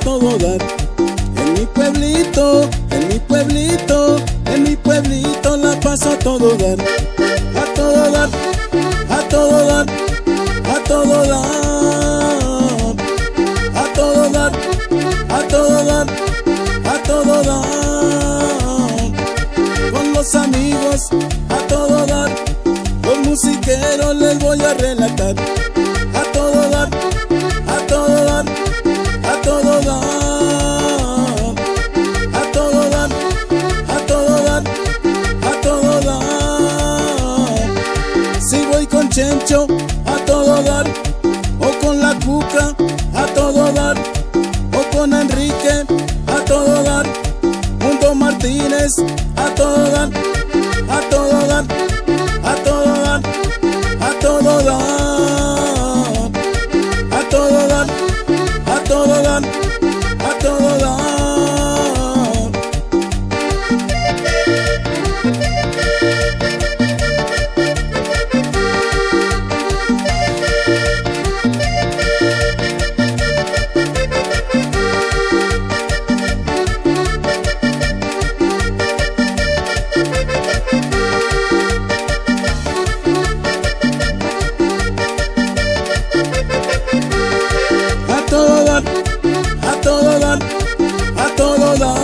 todo dar. En mi pueblito, en mi pueblito, en mi pueblito la paso a todo dar. A todo dar, a todo dar, a todo dar, a todo dar, a todo dar, a todo dar. Con los amigos a todo dar, los musiqueros les voy a relatar. A todo dar, a todo dar, a todo dar, a todo dar, a todo dar, a todo dar. Si voy con Chencho a todo dar, o con la Cuca a todo dar, o con Enrique a todo dar, Mundo Martínez a todo dar, a todo dar, a todo dar, a todo dar, a todo dar, a todo dar, a todo dar. A todo dar, a todo dar, a todo dar,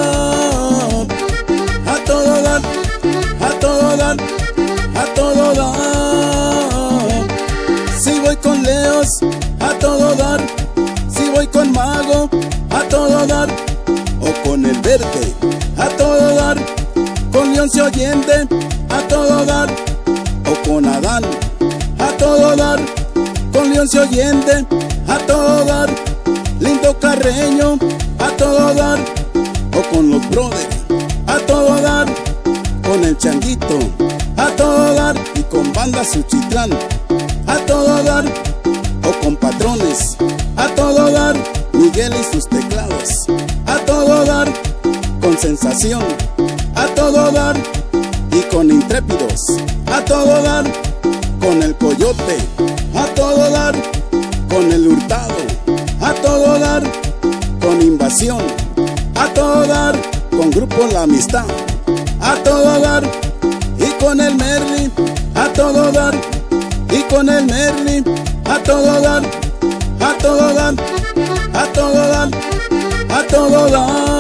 a todo dar, a todo dar, a todo dar. Si voy con Leos, a todo dar. Si voy con Mago, a todo dar. O con el Verde, a todo dar. Con Leoncio Allende, a todo dar. O con Adán, a todo dar. Con Leoncio Allende, a todo dar. Lindo Carreño, a todo dar. O con los brothers, a todo dar. Con el Changuito, a todo dar. Y con Banda Suchitlán, a todo dar. O con Patrones, a todo dar. Miguel y sus teclados, a todo dar. Con Sensación, a todo dar. Y con Intrépidos, a todo dar. Con el Coyote, a todo dar. Con el Hurtado, a todo dar. Con Invasión, a todo dar. Con Grupo La Amistad, a todo dar. Y con el Merly, a todo dar. Y con el Merly, a todo dar. A todo dar, a todo dar, a todo dar.